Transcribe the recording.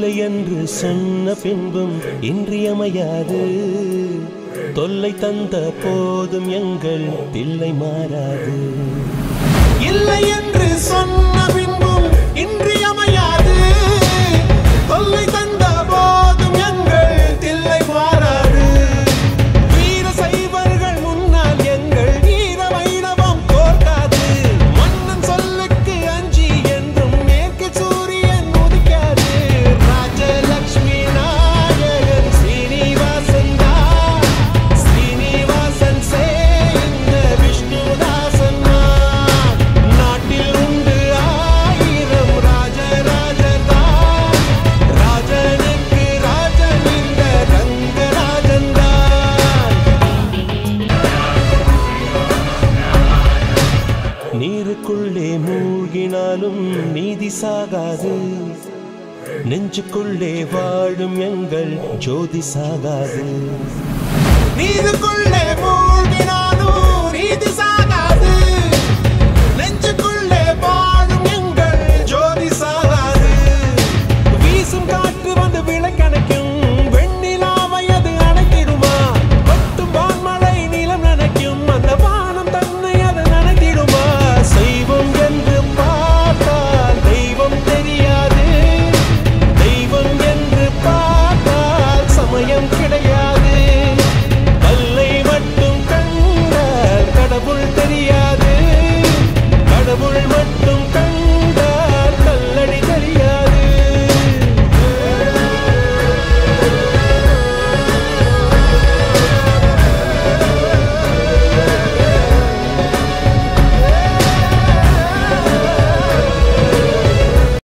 இல்லை என்று சொன்ன பின்பும் இன்றியமையாது. தொல்லை தந்த போதும் எங்கள் தில்லை மாறாது. இல்லை என்று சொன்ன பின்பும் இன்றியமையாது. தொல்லை தந்த போதும் எங்கள் தில்லை மாறாது. வீர சைவர்கள் முன்னால் எங்கள் வீர வைணவம் தோற்காது. மன்னன் சொல்லுக்கு அஞ்சி என்றும் மேற்கு சூரியன் உதிக்காது. ராஜலட்சுமி நாயகன் ஸ்ரீனிவாசன் தான். ஸ்ரீனிவாசன் இந்த விஷ்ணுதாசன் தான். நாட்டில் உண்டு 1000 ராஜராஜர் தான். ராஜனுக்கு ராஜன் இந்த ரங்கராஜன் தான். நீருக்குள்ளே மூழ்கினாலும் நீதி சாகாது. நெஞ்சுக்குள்ளே வாழும் எங்கள் ஜோதி சாகாது. நீருக்குள்ளே